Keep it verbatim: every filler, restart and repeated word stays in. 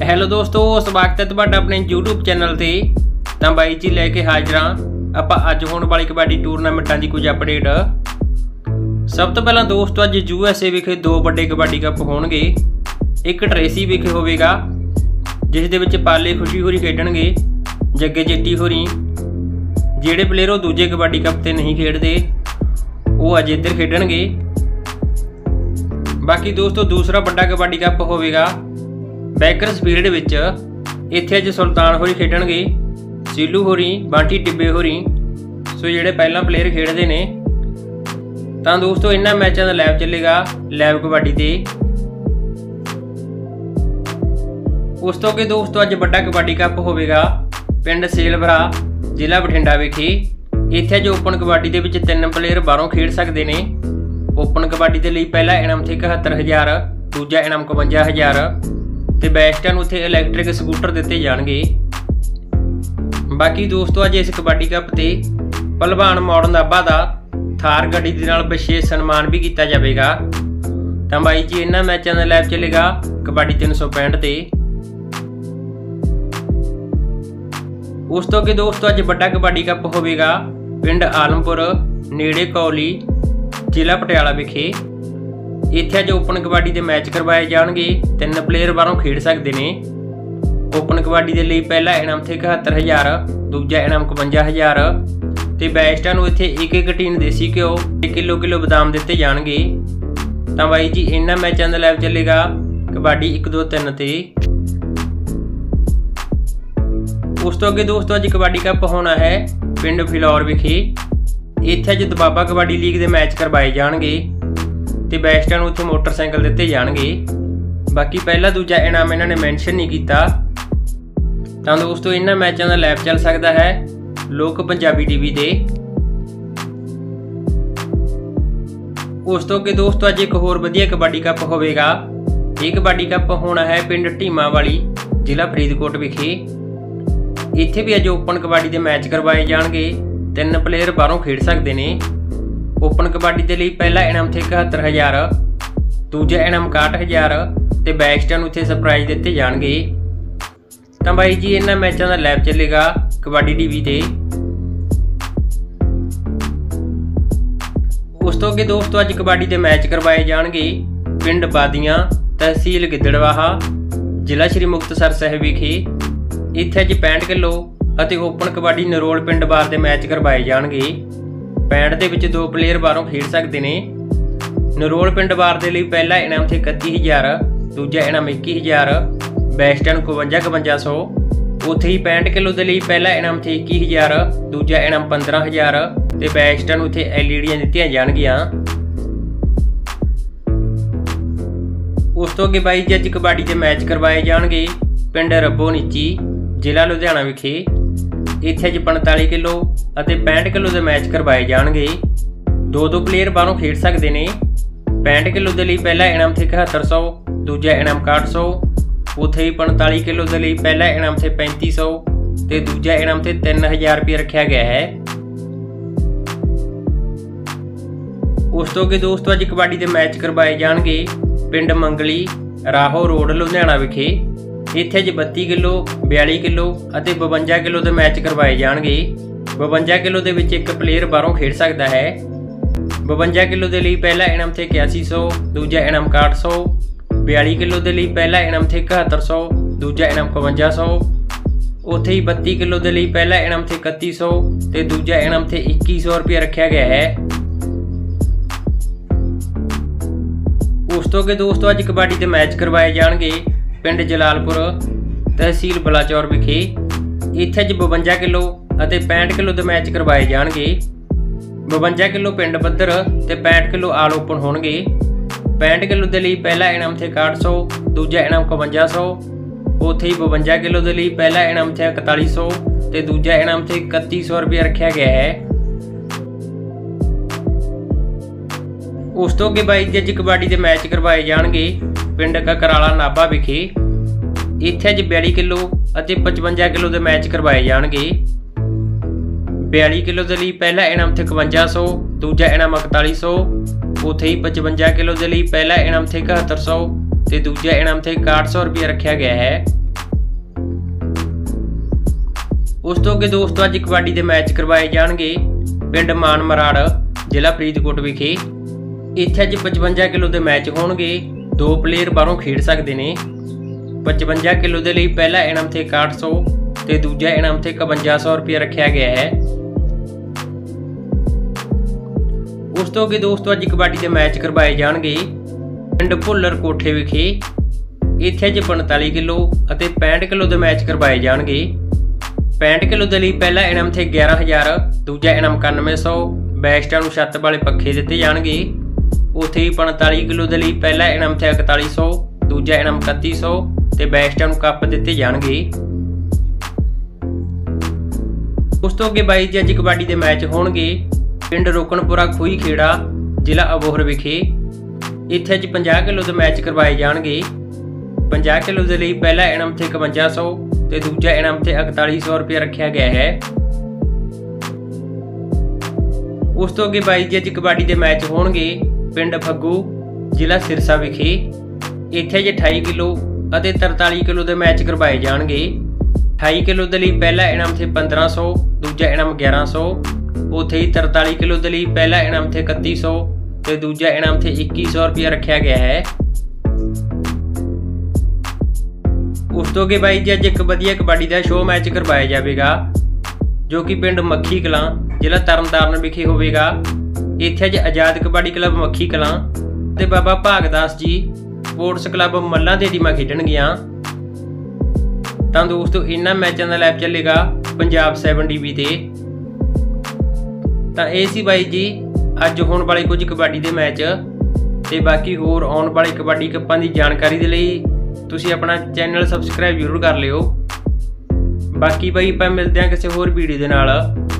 Hello ਦੋਸਤੋ, ਸਵਾਗਤ ਹੈ ਤੁਹਾਡਾ ਆਪਣੇ YouTube ਚੈਨਲ ਤੇ। ਤਾਂ ਬਾਈ ਜੀ ਲੈ ਕੇ ਹਾਜ਼ਰ ਹਾਂ ਆਪਾਂ ਅੱਜ ਹੋਣ ਵਾਲੀ ਕਬੱਡੀ ਟੂਰਨਾਮੈਂਟਾਂ ਦੀ ਕੁਝ ਅਪਡੇਟ। ਸਭ ਤੋਂ ਪਹਿਲਾਂ ਦੋਸਤੋ, ਅੱਜ ਯੂ ਐਸ ਏ ਵਿਖੇ ਦੋ ਵੱਡੇ ਕਬੱਡੀ ਕੱਪ ਹੋਣਗੇ। ਇੱਕ ਟਰੇਸੀ ਵਿਖੇ ਹੋਵੇਗਾ ਜਿਸ ਦੇ ਵਿੱਚ ਪਾਲੇ ਖੁਸ਼ੀ ਹੋਰੀ ਖੇਡਣਗੇ, ਜੱਗੇ ਜੱਟੀ ਹੋਰੀ। ਜਿਹੜੇ ਪਲੇਅਰ ਉਹ ਦੂਜੇ ਕਬੱਡੀ ਕੱਪ ਤੇ नहीं ਖੇਡਦੇ ਉਹ ਅੱਜ ਇੱਧਰ ਖੇਡਣਗੇ। बाकी दोस्तों दूसरा बड़ा कबड्डी कप होगा बैकर्सफील्ड विच। इत्थे अज सुल्तान होरी खेडणगे, सीलू होरी, बांटी टिब्बे होरी। सो जिहड़े पहला प्लेयर खेडदे ने तां दोस्तों इन्हां मैचां दा लैब चलेगा लैब कबड्डी ते। उस तो अगे दोस्तों अज बड़ा कबड्डी कप होगा पिंड सेलवरा जिला बठिंडा विखे। इत्थे अज ओपन कबड्डी दे विच तीन प्लेयर बाहरों खेड सकदे ने। ओपन कबड्डी के लिए पहला इनाम थे इकहत्तर हज़ार, दूजा इनाम इकवंजा हज़ार तो बैस्टां नूं उत्थे इलैक्ट्रिक स्कूटर दिते जाणगे। बाकी दोस्तों अज इस कबड्डी कप ते भलवान मॉडर्न नाभा दा थार गड्डी दे नाल विशेष सन्मान भी किया जाएगा। तो बाई जी इन्हां मैचां दा लैब चलेगा कबड्डी तीन सौ पैंठ ते। उस तो अगे दोस्तों अज बड़ा कबड्डी कप होगा पिंड आलमपुर नेड़े कौली जिला पटियाला विखे। इत्थे अज ओपन कबड्डी के मैच करवाए जाएंगे। तीन प्लेयर बाहरों खेड सकते हैं। ओपन कबड्डी के लिए पहला इनाम थे इकहत्तर हज़ार, दूजा इनाम इकवंजा हज़ार तो बैस्टां नूं इत्थे एक एक टीन देसी घ्यो किलो किलो बदाम दिते जाएंगे। तो बाई जी इन्हां मैचां दा लैब चलेगा कबड्डी एक दो तीन ते। उस तो अगे दोस्तों अज कबड्डी कप होना है पिंड फिलौर विखे। इत्थे अज दबाबा कबड्डी लीग के मैच करवाए जाएंगे तो बैस्टां नूं उत्थे मोटरसाइकिल दिते जाएंगे। बाकी पहला दूजा इनाम इन्होंने मैंशन नहीं किया। तो दोस्तों इन्हां मैचों का लैब चल सकता है लोक पंजाबी टीवी दे। उस तो अगे दोस्तों अज एक होर वधिया कबड्डी कप होगा। ये कबड्डी कप होना है पिंड ढीमा वाली जिला फरीदकोट विखे। इत्थे भी अज ओपन कबड्डी के मैच करवाए जाएंगे। तीन प्लेयर बाहरों खेड सकते हैं। ओपन कबड्डी के लिए पहला इनाम थे इकहत्तर हज़ार, दूजा इनाम इकाहठ हज़ार तो बैस्टां नूं उत्थे सरप्राइज दिते जाणगे। तो बाई जी इन्हां मैचों का लैब चलेगा कबड्डी टीवी ते। उस तो अगे दोस्तों अज कबड्डी के मैच करवाए जाएंगे पिंड बादियां तहसील गिद्दड़वाहा जिला श्री मुक्तसर साहिब विखे। इत्थे अज पैंठ किलो ਅਤੇ ओपन कबड्डी नरोल पिंड बार ਦੇ मैच करवाए जाएंगे। पैंठ ਦੇ ਵਿੱਚ दो प्लेयर बाहरों खेड सकते हैं। नरोल पिंड बार ਦੇ ਲਈ पहला इनाम थे इकत्ती हज़ार, दूजा इनाम इक्की हज़ार, बैस्टां इकवंजा इकवंजा सौ। उत्थे ही पैंठ किलो के लिए पहला इनाम थे इक्की हज़ार, दूजा इनाम पंद्रह हज़ार तो बैस्टां उत्थे एल ई डी दित्तियां जाणगियां। उस तो अगे बाई जी अज कबड्डी के मैच करवाए जाएंगे पिंड रब्बो नीची जिला लुधियाना विखे। इत्थे अज पैंताली किलो और पैंठ किलो के मैच करवाए जाएंगे। दो दो प्लेयर बाहरों खेड सकते हैं। पैंठ किलो के लिए पहला इनाम थे इकहत्तर सौ, दूजा इनाम इकाहठ सौ। उत्थे ही पैंताली किलो के लिए पहला इनाम थे पैंती सौ तो दूजा इनाम थे तीन हज़ार रुपये रखा गया है। उस तो अगे दोस्तों अज कबड्डी के मैच करवाए जाएंगे पिंड मंगली राहो रोड लुधियाना विखे। इत्थे अज बत्ती किलो, बयाली किलो और बवंजा किलो के मैच करवाए जाएंगे। बवंजा किलो के विच एक प्लेयर बाहरों खेड सकता है। बवंजा किलो के लिए पहला इनाम थे इक्यासी सौ, दूजा इनाम इकाहठ सौ। बयाली किलो के लिए पहला इनाम थे इकहत्तर सौ, दूजा इनाम इकवंजा सौ। उत्थे ही बत्ती किलो के लिए पहला इनाम थे इकत्ती सौ तो दूजा इनाम थे इक्की सौ रुपया रखा गया है। उस तो अगे दोस्तों अज कबड्डी के मैच करवाए जाएंगे पिंड जलालपुर तहसील बलाचौर विखे। इत्थे अज बवंजा किलो और पैंठ किलो के मैच करवाए जाएंगे। बवंजा किलो पिंड बद्दर तो पैंठ किलो आल ओपन होणगे। पैंठ किलो के लिए पहला इनाम थे इकाहठ सौ, दूजा इनाम इकवंजा सौ। उत्थे ही बवंजा किलो के लिए पहला इनाम थे इकताली सौ तो दूजा इनाम थे इकत्ती सौ रुपया रखा गया है। उस तो अगे बाई जी अज कबड्डी के मैच करवाए जाएंगे पिंड ककराला नाभा विखे। इत्थे अज बयाली किलो और पचवंजा किलो के मैच करवाए जाएंगे। बयाली किलो के लिए पहला इनाम थे इकवंजा सौ, दूजा इनाम इकताली सौ। उत्थे ही पचवंजा किलो के लिए पहला इनाम थे इकहत्तर सौ तो दूजा इनाम थे इकाहठ सौ रुपया रखा गया है। ਉਸ ਤੋਂ ਅੱਗੇ ਦੋਸਤੋ ਅੱਜ ਕਬੱਡੀ ਦੇ ਮੈਚ ਕਰਵਾਏ ਜਾਣਗੇ ਪਿੰਡ ਮਾਨ ਮਰਾੜ ਜ਼ਿਲ੍ਹਾ ਫਰੀਦਕੋਟ ਵਿਖੇ। ਇੱਥੇ ਅੱਜ ਪਚਵੰਜਾ ਕਿਲੋ ਦੇ ਮੈਚ ਹੋਣਗੇ। ਦੋ ਪਲੇਅਰ ਬਾਹਰੋਂ ਖੇਡ ਸਕਦੇ ਨੇ। ਪਚਵੰਜਾ ਕਿਲੋ ਦੇ ਲਈ ਪਹਿਲਾ ਇਨਾਮ ਤੇ ਇਕਾਹਠ ਸੌ ਤੇ ਦੂਜਾ ਇਨਾਮ ਤੇ ਇਕਵੰਜਾ ਸੌ ਰੁਪਏ ਰੱਖਿਆ ਗਿਆ ਹੈ। ਉਸ ਤੋਂ ਅੱਗੇ ਦੋਸਤੋ ਅੱਜ ਕਬੱਡੀ ਦੇ ਮੈਚ ਕਰਵਾਏ ਜਾਣਗੇ ਪਿੰਡ ਭੁੱਲਰ ਕੋਠੇ ਵਿਖੇ। ਇੱਥੇ ਅੱਜ ਪੰਤਾਲੀ ਕਿਲੋ ਅਤੇ ਪੈਂਹਠ ਕਿਲੋ ਦੇ ਮੈਚ ਕਰਵਾਏ ਜਾਣਗੇ। ਪੈਂਹਠ ਕਿਲੋ ਦੇ ਲਈ ਪਹਿਲਾ ਇਨਾਮ ਤੇ ਗਿਆਰਾਂ ਹਜ਼ਾਰ, ਦੂਜਾ ਇਨਾਮ ਇਕਾਨਵੇਂ ਸੌ। ਬੈਸਟਾਂ ਨੂੰ ਛੱਤ ਵਾਲੇ ਪੱਖੇ ਦਿੱਤੇ ਜਾਣਗੇ। ਉੱਥੇ ਹੀ ਪੰਤਾਲੀ ਕਿਲੋ ਦੇ ਲਈ ਪਹਿਲਾ ਇਨਾਮ ਤੇ ਇਕਤਾਲੀ ਸੌ, ਦੂਜਾ ਇਨਾਮ ਇਕੱਤੀ ਸੌ ਤੇ ਬੈਸਟਾਂ ਨੂੰ ਕੱਪ ਦਿੱਤੇ ਜਾਣਗੇ। ਉਸ ਤੋਂ ਅੱਗੇ ਬਾਈ ਜੀ ਅੱਜ ਕਬੱਡੀ ਦੇ ਮੈਚ ਹੋਣਗੇ ਪਿੰਡ ਰੋਕਣਪੁਰਾ ਖੂਹੀ ਖੇੜਾ ਜ਼ਿਲ੍ਹਾ ਅਬੋਹਰ ਵਿਖੇ। ਇੱਥੇ ਅੱਜ ਪੰਜਾਹ ਕਿਲੋ ਦੇ ਮੈਚ ਕਰਵਾਏ ਜਾਣਗੇ। ਪੰਜਾਹ ਕਿਲੋ ਦੇ ਲਈ ਪਹਿਲਾ ਇਨਾਮ ਤੇ ਇਕਵੰਜਾ ਸੌ ਤੇ ਦੂਜਾ ਇਨਾਮ ਤੇ ਇਕਤਾਲੀ ਸੌ ਰੁਪਏ ਰੱਖਿਆ ਗਿਆ ਹੈ। ਉਸ ਤੋਂ ਅੱਗੇ ਬਾਈ ਜੀ ਅੱਜ ਕਬੱਡੀ ਦੇ ਮੈਚ ਹੋਣਗੇ ਪਿੰਡ ਫੱਗੂ ਜ਼ਿਲ੍ਹਾ ਸਿਰਸਾ ਵਿਖੇ। ਇੱਥੇ ਅੱਜ ਅਠਾਈ ਕਿਲੋ ਅਤੇ ਤਰਤਾਲੀ ਕਿਲੋ ਦੇ ਮੈਚ ਕਰਵਾਏ ਜਾਣਗੇ। ਅਠਾਈ ਕਿਲੋ ਦੇ ਲਈ ਪਹਿਲਾ ਇਨਾਮ ਤੇ ਪੰਦਰਾਂ ਸੌ, ਦੂਜਾ ਇਨਾਮ ਗਿਆਰਾਂ ਸੌ। ਉੱਥੇ ਹੀ ਤਰਤਾਲੀ ਕਿਲੋ ਦੇ ਲਈ ਪਹਿਲਾ ਇਨਾਮ ਤੇ ਇਕੱਤੀ ਸੌ ਤੇ ਦੂਜਾ ਇਨਾਮ ਤੇ ਇੱਕੀ ਸੌ ਰੁਪਇਆ ਰੱਖਿਆ ਗਿਆ ਹੈ। ਉਸ ਤੋਂ ਅੱਗੇ ਬਾਈ ਜੀ ਅੱਜ ਇੱਕ ਵਧੀਆ ਕਬੱਡੀ ਦਾ ਸ਼ੋਅ ਮੈਚ ਕਰਵਾਇਆ ਜਾਵੇਗਾ ਜੋ ਕਿ ਪਿੰਡ ਮੱਖੀ ਕਲਾਂ ਜ਼ਿਲ੍ਹਾ ਤਰਨਤਾਰਨ ਵਿਖੇ ਹੋਵੇਗਾ। ਇੱਥੇ ਅੱਜ ਆਜ਼ਾਦ ਕਬੱਡੀ ਕਲੱਬ ਮੱਖੀ ਕਲਾਂ ਤੇ ਬਾਬਾ ਭਾਗਦਾਸ ਜੀ ਸਪੋਰਟਸ ਕਲੱਬ ਮੱਲਾਂ ਦੇ ਟੀਮਾਂ ਖੇਡਣਗੀਆਂ। ਤਾਂ ਦੋਸਤੋ ਇਹਨਾਂ ਮੈਚਾਂ ਦਾ ਲਾਈਵ ਚੱਲੇਗਾ ਪੰਜਾਬ ਸੈਵਨ ਟੀ ਵੀ ਤੇ। ਤਾਂ ਇਹ ਸੀ ਬਾਈ ਜੀ ਅੱਜ ਹੋਣ ਵਾਲੇ ਕੁਝ ਕਬੱਡੀ ਦੇ ਮੈਚ ਤੇ ਬਾਕੀ ਹੋਰ ਆਉਣ ਵਾਲੇ ਕਬੱਡੀ ਕੱਪਾਂ ਦੀ ਜਾਣਕਾਰੀ ਦੇ ਲਈ ਤੁਸੀਂ ਆਪਣਾ ਚੈਨਲ ਸਬਸਕ੍ਰਾਈਬ ਜ਼ਰੂਰ ਕਰ ਲਿਓ। ਬਾਕੀ ਬਾਈ ਆਪਾਂ ਮਿਲਦੇ ਹਾਂ ਕਿਸੇ ਹੋਰ ਵੀਡੀਓ ਦੇ ਨਾਲ।